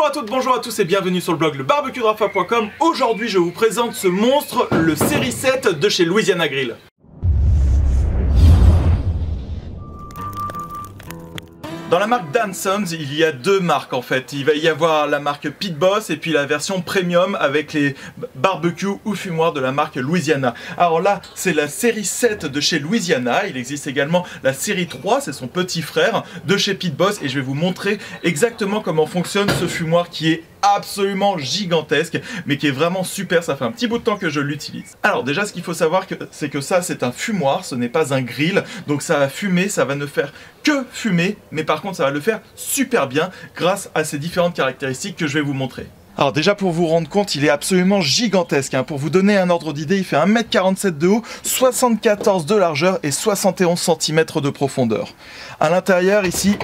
Bonjour à toutes, bonjour à tous et bienvenue sur le blog lebarbecuedrafa.com. Aujourd'hui je vous présente ce monstre, le série 7 de chez Louisiana Grill. Dans la marque Dansons, il y a deux marques en fait. Il va y avoir la marque Pit Boss et puis la version premium avec les barbecues ou fumoirs de la marque Louisiana. Alors là, c'est la série 7 de chez Louisiana. Il existe également la série 3, c'est son petit frère de chez Pit Boss. Et je vais vous montrer exactement comment fonctionne ce fumoir qui est absolument gigantesque, mais qui est vraiment super. Ça fait un petit bout de temps que je l'utilise. Alors déjà, ce qu'il faut savoir, c'est que ça, c'est un fumoir, ce n'est pas un grill. Donc ça va fumer, ça va ne faire que fumer, mais par contre, ça va le faire super bien grâce à ces différentes caractéristiques que je vais vous montrer. Alors déjà, pour vous rendre compte, il est absolument gigantesque, hein. Pour vous donner un ordre d'idée, il fait 1,47 m de haut, 74 de largeur et 71 cm de profondeur. À l'intérieur, ici,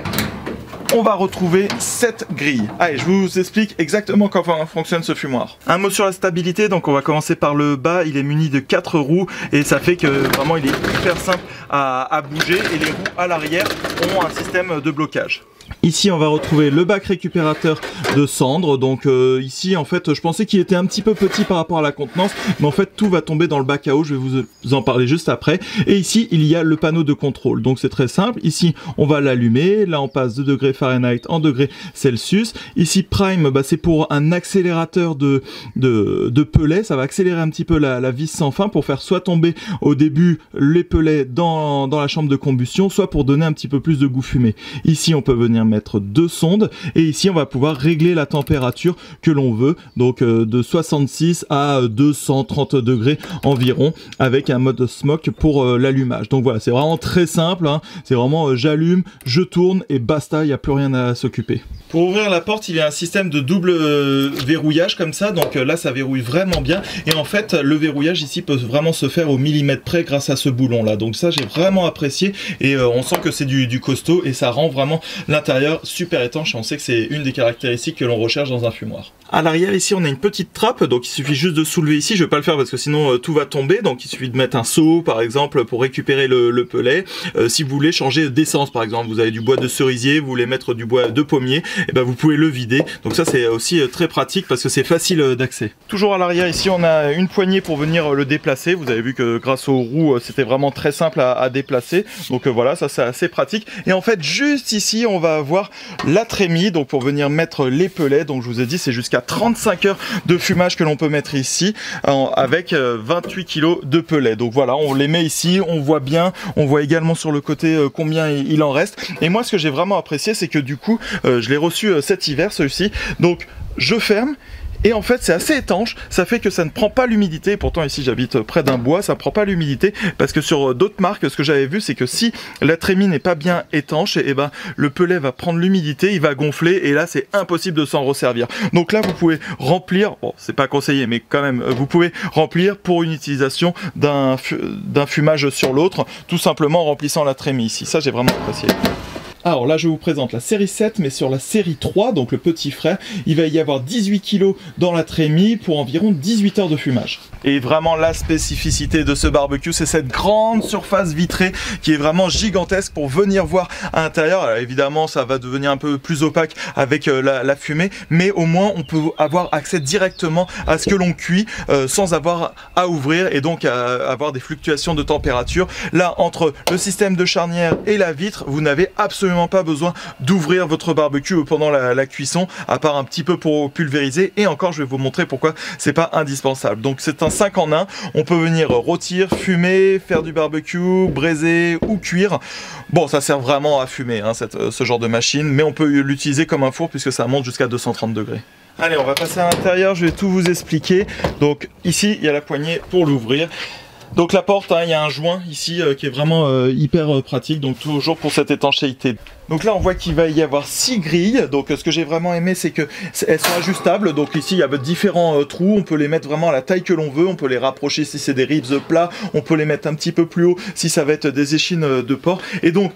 on va retrouver 7 grilles. Allez, je vous explique exactement comment fonctionne ce fumoir. Un mot sur la stabilité, donc on va commencer par le bas. Il est muni de 4 roues et ça fait que vraiment il est hyper simple à bouger, et les roues à l'arrière ont un système de blocage. Ici on va retrouver le bac récupérateur de cendres. Donc ici en fait je pensais qu'il était un petit peu petit par rapport à la contenance, mais en fait tout va tomber dans le bac à eau, je vais vous en parler juste après. Et ici il y a le panneau de contrôle, donc c'est très simple. Ici on va l'allumer, là on passe de degrés Fahrenheit en degrés Celsius. Ici Prime, bah, c'est pour un accélérateur de pellets, ça va accélérer un petit peu la vis sans fin pour faire soit tomber au début les pellets dans la chambre de combustion, soit pour donner un petit peu plus de goût fumé. Ici on peut venir mettre deux sondes et ici on va pouvoir régler la température que l'on veut, donc de 66 à 230 degrés environ, avec un mode smoke pour l'allumage. Donc voilà, c'est vraiment très simple, hein. C'est vraiment j'allume, je tourne et basta, il n'y a plus rien à s'occuper. Pour ouvrir la porte, il y a un système de double verrouillage comme ça, donc là ça verrouille vraiment bien, et en fait le verrouillage ici peut vraiment se faire au millimètre près grâce à ce boulon là, donc ça j'ai vraiment apprécié, et on sent que c'est du costaud et ça rend vraiment l'intérieur super étanche, et on sait que c'est une des caractéristiques que l'on recherche dans un fumoir. À l'arrière ici on a une petite trappe, donc il suffit juste de soulever ici, je vais pas le faire parce que sinon tout va tomber, donc il suffit de mettre un seau par exemple pour récupérer le pellet. Si vous voulez changer d'essence par exemple, vous avez du bois de cerisier, vous voulez mettre du bois de pommier, et ben vous pouvez le vider, donc ça c'est aussi très pratique parce que c'est facile d'accès. Toujours à l'arrière ici on a une poignée pour venir le déplacer, vous avez vu que grâce aux roues c'était vraiment très simple à déplacer, donc voilà, ça c'est assez pratique. Et en fait juste ici on va avoir la trémie, donc pour venir mettre les pellets, donc je vous ai dit c'est jusqu'à 35 heures de fumage que l'on peut mettre ici, avec 28 kg de pellets. Donc voilà, on les met ici, on voit bien, on voit également sur le côté combien il en reste. Et moi ce que j'ai vraiment apprécié, c'est que du coup je l'ai reçu cet hiver celui-ci, donc je ferme. Et en fait c'est assez étanche, ça fait que ça ne prend pas l'humidité. Pourtant ici j'habite près d'un bois, ça ne prend pas l'humidité, parce que sur d'autres marques ce que j'avais vu c'est que si la trémie n'est pas bien étanche, et ben le pellet va prendre l'humidité, il va gonfler et là c'est impossible de s'en resservir. Donc là vous pouvez remplir, bon c'est pas conseillé mais quand même vous pouvez remplir pour une utilisation d'un fumage sur l'autre, tout simplement en remplissant la trémie ici. Ça j'ai vraiment apprécié. Alors là je vous présente la série 7, mais sur la série 3, donc le petit frère, il va y avoir 18 kg dans la trémie pour environ 18 heures de fumage. Et vraiment la spécificité de ce barbecue, c'est cette grande surface vitrée qui est vraiment gigantesque pour venir voir à l'intérieur. Alors évidemment ça va devenir un peu plus opaque avec la fumée, mais au moins on peut avoir accès directement à ce que l'on cuit sans avoir à ouvrir, et donc à avoir des fluctuations de température. Là entre le système de charnière et la vitre, vous n'avez absolument pas besoin d'ouvrir votre barbecue pendant la cuisson, à part un petit peu pour pulvériser, et encore je vais vous montrer pourquoi c'est pas indispensable. Donc c'est un 5 en 1, on peut venir rôtir, fumer, faire du barbecue, braiser ou cuire. Bon ça sert vraiment à fumer hein, ce genre de machine, mais on peut l'utiliser comme un four puisque ça monte jusqu'à 230 degrés. Allez, on va passer à l'intérieur, je vais tout vous expliquer. Donc ici il y a la poignée pour l'ouvrir. Donc la porte, hein, il y a un joint ici qui est vraiment hyper pratique, donc toujours pour cette étanchéité. Donc là on voit qu'il va y avoir 6 grilles, donc ce que j'ai vraiment aimé c'est que elles sont ajustables, donc ici il y a différents trous, on peut les mettre vraiment à la taille que l'on veut, on peut les rapprocher si c'est des ribs plats, on peut les mettre un petit peu plus haut si ça va être des échines de porc, et donc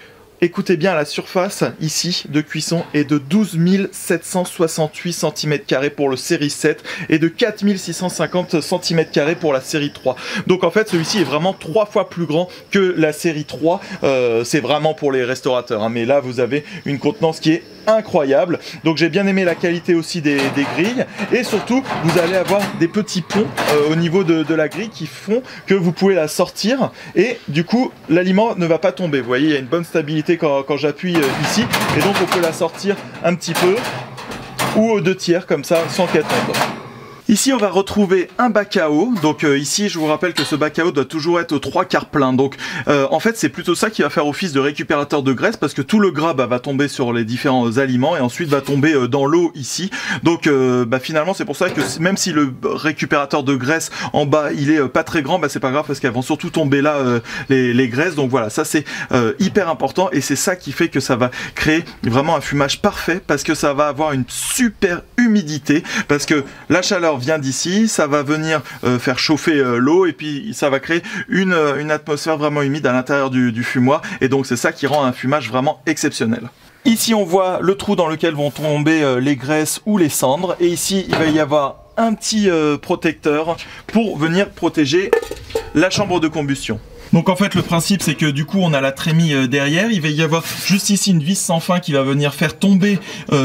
écoutez bien, la surface ici de cuisson est de 12 768 cm² pour le série 7 et de 4 650 cm² pour la série 3. Donc en fait celui-ci est vraiment 3 fois plus grand que la série 3. C'est vraiment pour les restaurateurs, hein, mais là vous avez une contenance qui est incroyable. Donc j'ai bien aimé la qualité aussi des grilles, et surtout vous allez avoir des petits ponts au niveau de la grille qui font que vous pouvez la sortir et du coup l'aliment ne va pas tomber. Vous voyez, il y a une bonne stabilité quand j'appuie ici, et donc on peut la sortir un petit peu ou aux 2 tiers comme ça sans qu'elle tombe. Ici on va retrouver un bac à eau, donc ici je vous rappelle que ce bac à eau doit toujours être aux 3/4 plein, donc en fait c'est plutôt ça qui va faire office de récupérateur de graisse, parce que tout le gras va tomber sur les différents aliments et ensuite va tomber dans l'eau ici, donc finalement c'est pour ça que même si le récupérateur de graisse en bas il est pas très grand, c'est pas grave parce qu'elles vont surtout tomber là les graisses, donc voilà, ça c'est hyper important et c'est ça qui fait que ça va créer vraiment un fumage parfait, parce que ça va avoir une super humidité, parce que la chaleur vient d'ici, ça va venir faire chauffer l'eau et puis ça va créer une atmosphère vraiment humide à l'intérieur du fumoir, et donc c'est ça qui rend un fumage vraiment exceptionnel. Ici on voit le trou dans lequel vont tomber les graisses ou les cendres, et ici il va y avoir un petit protecteur pour venir protéger la chambre de combustion. Donc en fait le principe c'est que du coup on a la trémie derrière, il va y avoir juste ici une vis sans fin qui va venir faire tomber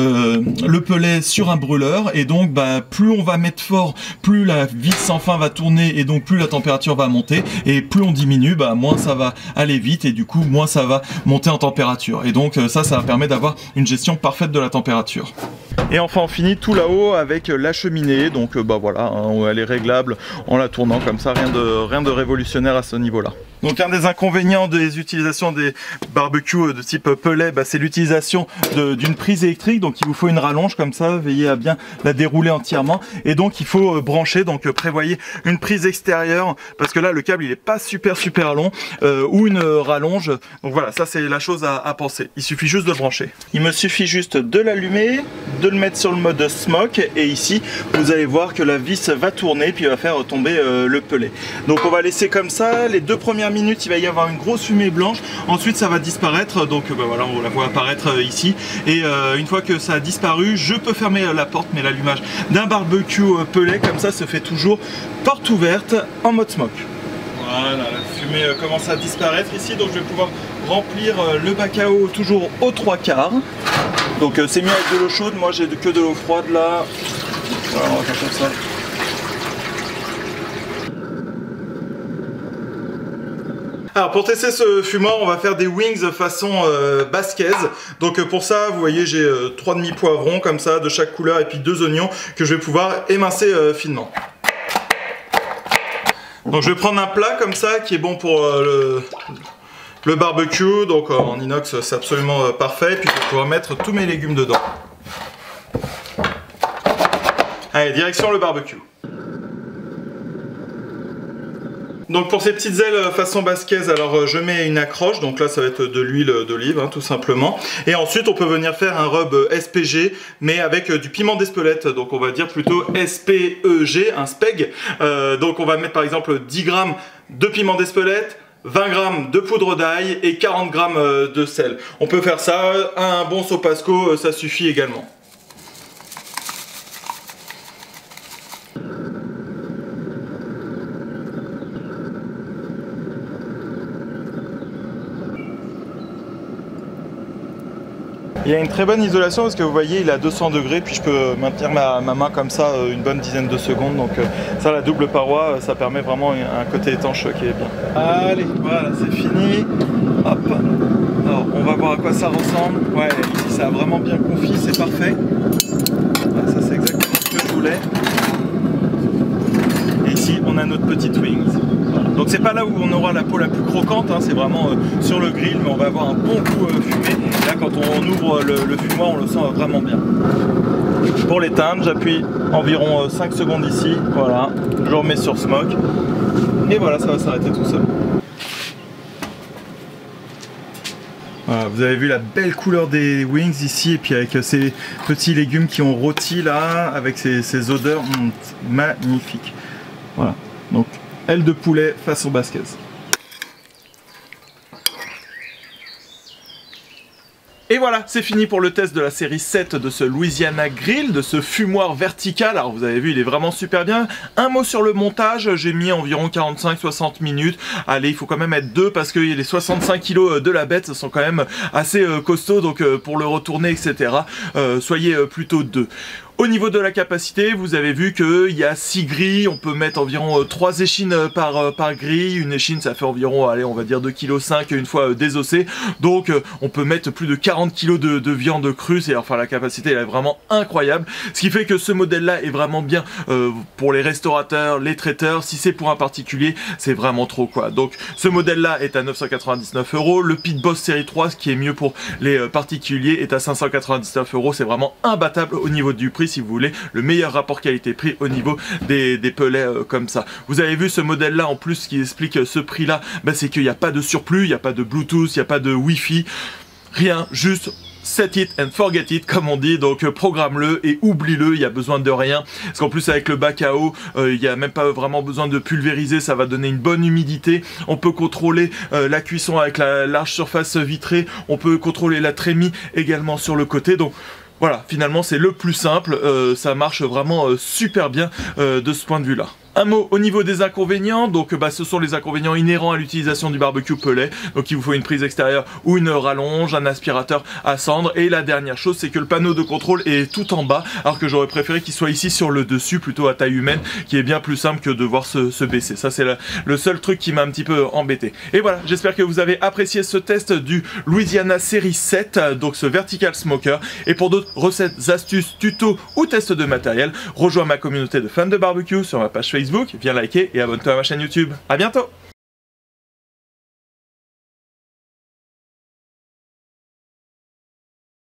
le pelet sur un brûleur, et donc plus on va mettre fort, plus la vis sans fin va tourner et donc plus la température va monter, et plus on diminue, moins ça va aller vite et du coup moins ça va monter en température, et donc ça va permettre d'avoir une gestion parfaite de la température. Et enfin on finit tout là-haut avec la cheminée, donc voilà, hein, elle est réglable en la tournant comme ça, rien de révolutionnaire à ce niveau-là. Donc un des inconvénients des utilisations des barbecues de type pelet, c'est l'utilisation d'une prise électrique, donc il vous faut une rallonge comme ça, veillez à bien la dérouler entièrement, et donc il faut brancher, donc prévoyez une prise extérieure, parce que là le câble il est pas super long, ou une rallonge, donc voilà, ça c'est la chose à penser, il suffit juste de le brancher. Il me suffit juste de l'allumer, de le mettre sur le mode smoke, et ici vous allez voir que la vis va tourner puis va faire tomber le pelet. Donc on va laisser comme ça, les 2 premières minutes il va y avoir une grosse fumée blanche, ensuite ça va disparaître, donc voilà, on la voit apparaître ici, et une fois que ça a disparu, je peux fermer la porte, mais l'allumage d'un barbecue pelet comme ça se fait toujours porte ouverte en mode smoke. Voilà, la fumée commence à disparaître ici, donc je vais pouvoir remplir le bac à eau toujours aux 3/4. Donc c'est mieux avec de l'eau chaude, moi j'ai que de l'eau froide là. Voilà, on va faire comme ça. Alors pour tester ce fumoir, on va faire des wings façon basquaise. Donc pour ça, vous voyez, j'ai 3 demi-poivrons comme ça, de chaque couleur, et puis 2 oignons que je vais pouvoir émincer finement. Donc je vais prendre un plat comme ça qui est bon pour le barbecue, donc en inox c'est absolument parfait, puis je vais pouvoir mettre tous mes légumes dedans. Allez, direction le barbecue. Donc pour ces petites ailes façon basquaise, alors je mets une accroche, donc là ça va être de l'huile d'olive, hein, tout simplement. Et ensuite on peut venir faire un rub SPG, mais avec du piment d'Espelette, donc on va dire plutôt SPEG, un speg. Donc on va mettre par exemple 10 g de piment d'Espelette, 20 g de poudre d'ail et 40 g de sel. On peut faire ça, un bon sopasco, ça suffit également. Il y a une très bonne isolation parce que vous voyez il est à 200 degrés, puis je peux maintenir ma main comme ça une bonne dizaine de secondes, donc ça, la double paroi, ça permet vraiment un côté étanche qui est bien. Allez, voilà, c'est fini. Hop. Alors on va voir à quoi ça ressemble. Ouais, ici ça a vraiment bien confit, c'est parfait. Voilà, ça c'est exactement ce que je voulais. Et ici on a notre petite wings. Voilà. Donc c'est pas là où on aura la peau la plus croquante, hein, c'est vraiment sur le grill, mais on va avoir un bon goût fumé. Là quand on ouvre le fumoir, on le sent vraiment bien. Pour l'éteindre, j'appuie environ 5 secondes ici, voilà, je remets sur smoke, et voilà, ça va s'arrêter tout seul. Voilà, vous avez vu la belle couleur des wings ici, et puis avec ces petits légumes qui ont rôti là, avec ces odeurs magnifiques. Voilà, donc aile de poulet façon basquaise. Et voilà, c'est fini pour le test de la série 7 de ce Louisiana Grill, de ce fumoir vertical. Alors vous avez vu, il est vraiment super bien. Un mot sur le montage, j'ai mis environ 45-60 minutes. Allez, il faut quand même être deux parce que les 65 kg de la bête sont quand même assez costauds, donc pour le retourner, etc. Soyez plutôt deux. Au niveau de la capacité, vous avez vu qu'il y a 6 grilles, on peut mettre environ 3 échines par grille. Une échine, ça fait environ, allez, on va dire 2,5 kg une fois désossée. Donc on peut mettre plus de 40 kg de viande crue, enfin la capacité elle est vraiment incroyable. Ce qui fait que ce modèle-là est vraiment bien pour les restaurateurs, les traiteurs. Si c'est pour un particulier, c'est vraiment trop quoi. Donc ce modèle-là est à 999 €. Le Pit Boss série 3, ce qui est mieux pour les particuliers, est à 599 €. C'est vraiment imbattable au niveau du prix. Si vous voulez le meilleur rapport qualité-prix au niveau des pellets comme ça. Vous avez vu ce modèle là en plus qui explique ce prix là, c'est qu'il n'y a pas de surplus, il n'y a pas de Bluetooth, il n'y a pas de Wi-Fi, rien, juste set it and forget it comme on dit, donc programme-le et oublie-le, il y a besoin de rien, parce qu'en plus avec le bac à eau, il n'y a même pas vraiment besoin de pulvériser, ça va donner une bonne humidité, on peut contrôler la cuisson avec la large surface vitrée, on peut contrôler la trémie également sur le côté, donc voilà, finalement c'est le plus simple, ça marche vraiment super bien de ce point de vue-là. Un mot au niveau des inconvénients, donc ce sont les inconvénients inhérents à l'utilisation du barbecue pellet, donc il vous faut une prise extérieure ou une rallonge, un aspirateur à cendre, et la dernière chose c'est que le panneau de contrôle est tout en bas, alors que j'aurais préféré qu'il soit ici sur le dessus, plutôt à taille humaine, qui est bien plus simple que de devoir se baisser. Ça c'est le seul truc qui m'a un petit peu embêté. Et voilà, j'espère que vous avez apprécié ce test du Louisiana série 7, donc ce Vertical Smoker, et pour d'autres recettes, astuces, tutos ou tests de matériel, rejoins ma communauté de fans de barbecue sur ma page Facebook, viens liker et abonne-toi à ma chaîne YouTube. À bientôt!